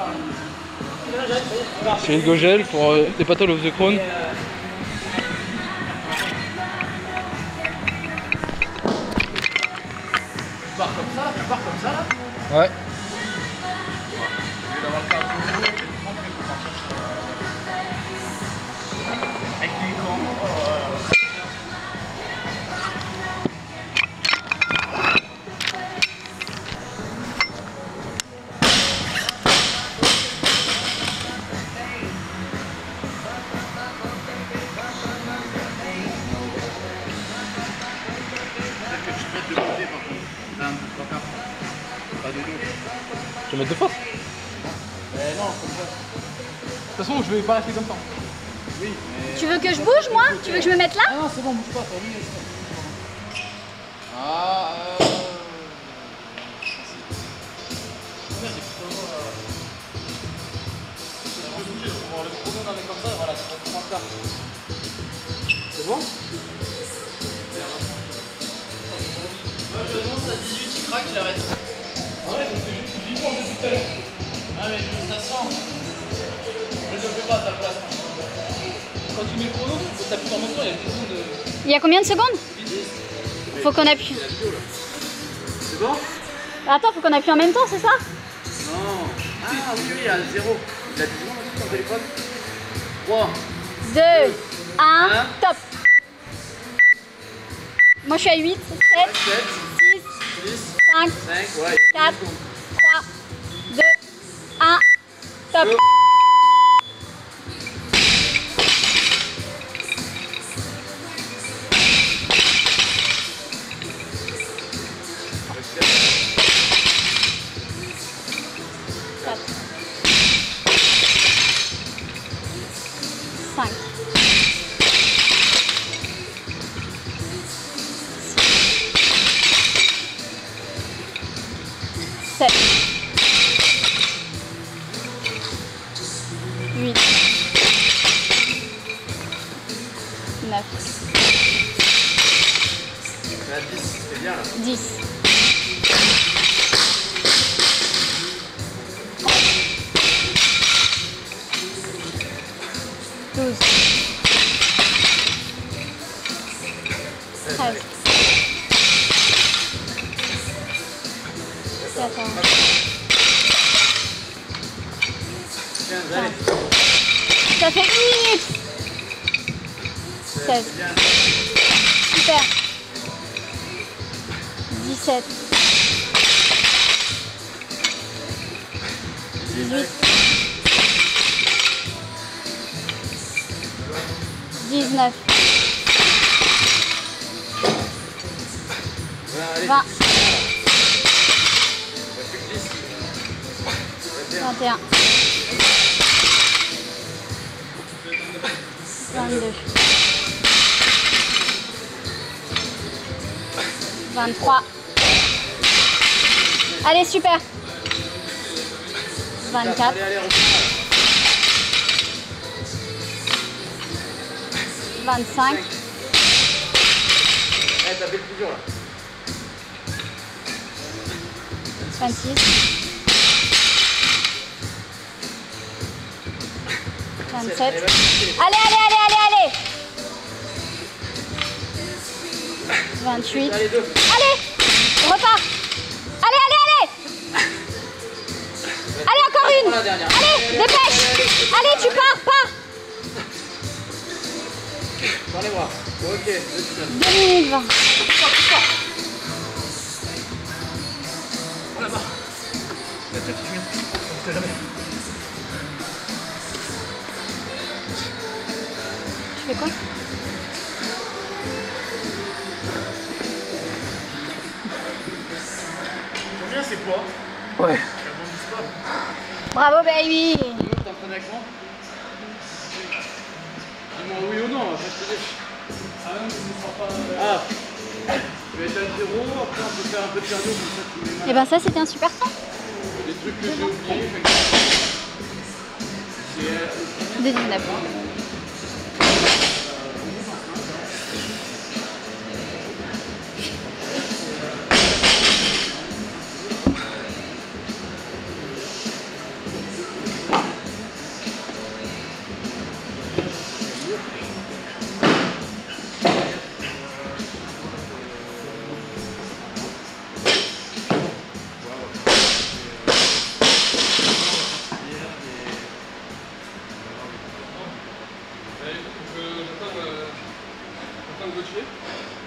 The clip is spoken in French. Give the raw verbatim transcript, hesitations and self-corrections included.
C'est une Gogel pour euh, des Battle of the Crown. Tu pars comme ça, tu pars comme ça là. Ouais. Avec l'écran. Je vais mettre de face. Eh non, comme ça. De toute façon, je vais pas rester comme ça. Oui, mais... Tu veux que je bouge, moi? Tu veux que je me mette là? Ah non, c'est bon, bouge pas, ça va. Ah, euh... C'est bon? Je lance à dix-huit, il craque, il arrête. Ah ouais, donc c'est juste dix points depuis tout à l'heure. Ah mais ça sent. Je ne le fais pas à ta place. Quand tu mets le chrono, t'appuies sur mon temps, il y a des zones de... Il y a combien de secondes? Faut qu'on appuie. C'est bon? Attends, faut qu'on appuie en même temps, c'est ça? Non. Ah oui, oui, il y a zéro. Il a dix secondes aussi ton téléphone. trois, deux, un, un. top. Moi je suis à huit, sept, sept, six, six, cinq, cinq, ouais. quatre, trois, deux, un, top. Go. quatre, cinq, sept, huit, neuf, Là, dix, c'est bien là. dix, douze, treize, quatorze, quinze, allez. ça fait une minute. seize, Bien. super. dix-sept, dix-huit, dix-neuf, Voilà, allez. vingt, Plus que dix. vingt et un, vingt-deux, vingt-trois. Allez, super. vingt-quatre, Allez, allez, reprends. vingt-cinq, Eh, t'as fait le plus dur là. vingt-six, vingt-sept. Allez, vas-y. Allez, allez, allez, allez, allez. vingt-huit. Allez, deux. Allez, on repart. Allez, allez, allez. Allez, encore une. Prends la dernière. Allez, dépêche. Allez, tu pars, pars. Dans les bras. Ok, deux deux minutes vingt. là-bas. Tu fais quoi? Combien c'est quoi? Ouais. Bravo, baby. T'es en train avec moi? Dis-moi oui ou non, après je te dis. Ah non, mais ce sera pas... Ah, tu vas être à zéro, après on peut faire un peu de cardio comme ça tu mets mal. Et ben ça, c'était un super temps. Des trucs que j'ai oubliés. Fait que... C'est... De dix-neuf. comme Gauthier.